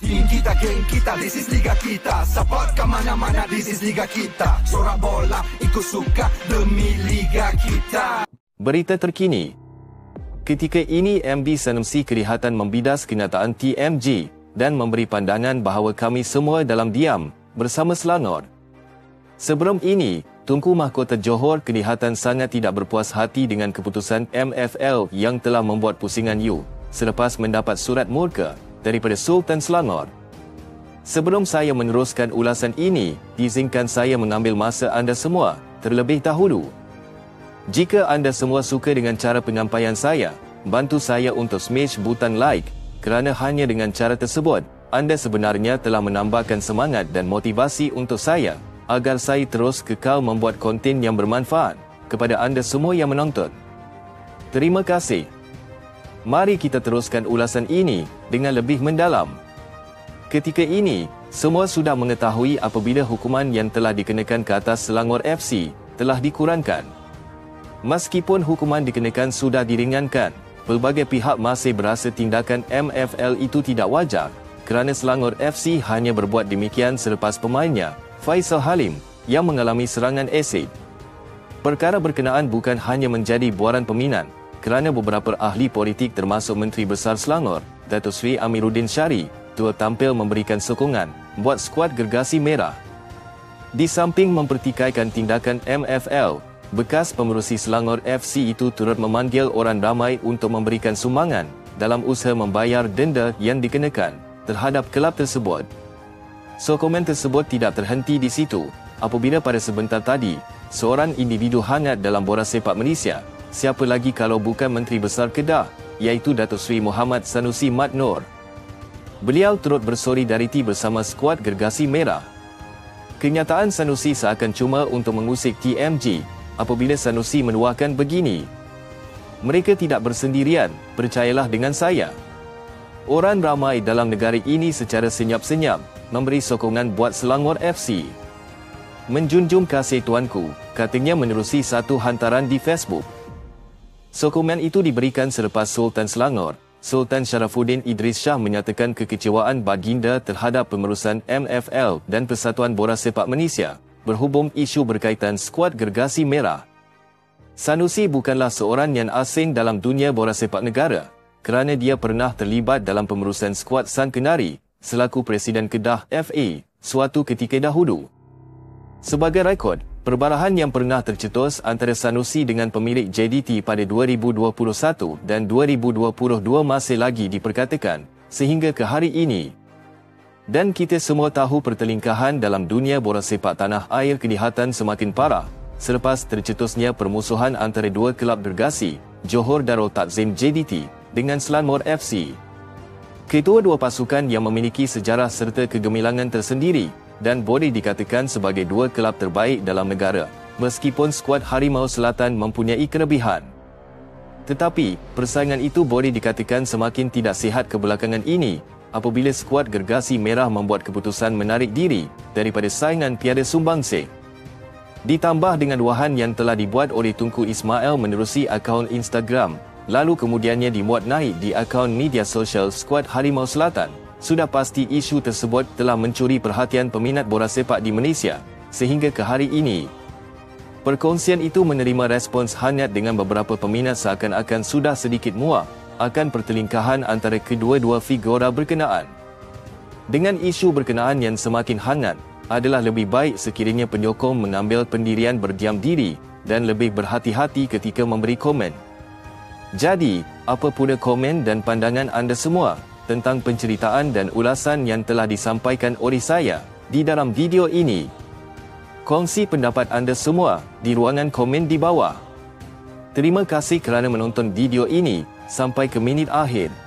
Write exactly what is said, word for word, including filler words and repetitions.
Team kita, geng kita, this is Liga kita. Support ke mana-mana, this is Liga kita. Sorak bola, ikut suka demi Liga kita. Berita terkini. Ketika ini M D Sanusi kelihatan membidas kenyataan T M G dan memberi pandangan bahawa kami semua dalam diam bersama Selangor. Sebelum ini, Tunku Mahkota Johor kelihatan sangat tidak berpuas hati dengan keputusan M F L yang telah membuat pusingan U selepas mendapat surat murka daripada Sultan Selangor. Sebelum saya meneruskan ulasan ini, izinkan saya mengambil masa anda semua terlebih dahulu. Jika anda semua suka dengan cara penyampaian saya, bantu saya untuk smash butang like, kerana hanya dengan cara tersebut, anda sebenarnya telah menambahkan semangat dan motivasi untuk saya agar saya terus kekal membuat konten yang bermanfaat kepada anda semua yang menonton. Terima kasih. Mari kita teruskan ulasan ini dengan lebih mendalam. Ketika ini, semua sudah mengetahui apabila hukuman yang telah dikenakan ke atas Selangor F C telah dikurangkan. Meskipun hukuman dikenakan sudah diringankan, pelbagai pihak masih berasa tindakan M F L itu tidak wajar kerana Selangor F C hanya berbuat demikian selepas pemainnya, Faisal Halim, yang mengalami serangan asid. Perkara berkenaan bukan hanya menjadi buaran peminat kerana beberapa ahli politik termasuk Menteri Besar Selangor, Datuk Seri Amiruddin Syari, turut tampil memberikan sokongan buat skuad Gergasi Merah. Di samping mempertikaikan tindakan M F L, bekas pengerusi Selangor F C itu turut memanggil orang ramai untuk memberikan sumbangan dalam usaha membayar denda yang dikenakan terhadap kelab tersebut. Sokongan tersebut tidak terhenti di situ apabila pada sebentar tadi, seorang individu hangat dalam bola sepak Malaysia, siapa lagi kalau bukan Menteri Besar Kedah, iaitu Datuk Seri Muhammad Sanusi Mat Noor. Beliau turut bersolidariti bersama skuad Gergasi Merah. Kenyataan Sanusi seakan cuma untuk mengusik T M G apabila Sanusi menuahkan begini. Mereka tidak bersendirian, percayalah dengan saya. Orang ramai dalam negara ini secara senyap-senyap memberi sokongan buat Selangor F C. Menjunjung kasih tuanku, katanya menerusi satu hantaran di Facebook. Sokongan itu diberikan selepas Sultan Selangor, Sultan Sharafuddin Idris Shah menyatakan kekecewaan baginda terhadap pengurusan M F L dan Persatuan Bola Sepak Malaysia berhubung isu berkaitan skuad Gergasi Merah. Sanusi bukanlah seorang yang asing dalam dunia bola sepak negara kerana dia pernah terlibat dalam pengurusan skuad Sang Kenari selaku Presiden Kedah F A suatu ketika dahulu. Sebagai rekod, perbalahan yang pernah tercetus antara Sanusi dengan pemilik J D T pada dua ribu dua puluh satu dan dua ribu dua puluh dua masih lagi diperkatakan sehingga ke hari ini. Dan kita semua tahu pertelingkahan dalam dunia bola sepak tanah air kelihatan semakin parah selepas tercetusnya permusuhan antara dua kelab Gergasi, Johor Darul Takzim J D T dengan Selangor F C. Kedua-dua pasukan yang memiliki sejarah serta kegemilangan tersendiri dan boleh dikatakan sebagai dua kelab terbaik dalam negara, meskipun skuad Harimau Selatan mempunyai kelebihan. Tetapi, persaingan itu boleh dikatakan semakin tidak sihat kebelakangan ini apabila skuad Gergasi Merah membuat keputusan menarik diri daripada saingan piada sumbangsih. Ditambah dengan luahan yang telah dibuat oleh Tunku Ismail menerusi akaun Instagram, lalu kemudiannya dimuat naik di akaun media sosial skuad Harimau Selatan, sudah pasti isu tersebut telah mencuri perhatian peminat bola sepak di Malaysia, sehingga ke hari ini. Perkongsian itu menerima respons hangat dengan beberapa peminat seakan-akan sudah sedikit muak akan pertelingkahan antara kedua-dua figura berkenaan. Dengan isu berkenaan yang semakin hangat, adalah lebih baik sekiranya penyokong mengambil pendirian berdiam diri dan lebih berhati-hati ketika memberi komen. Jadi, apa pula komen dan pandangan anda semua tentang penceritaan dan ulasan yang telah disampaikan oleh saya di dalam video ini? Kongsi pendapat anda semua di ruangan komen di bawah. Terima kasih kerana menonton video ini sampai ke minit akhir.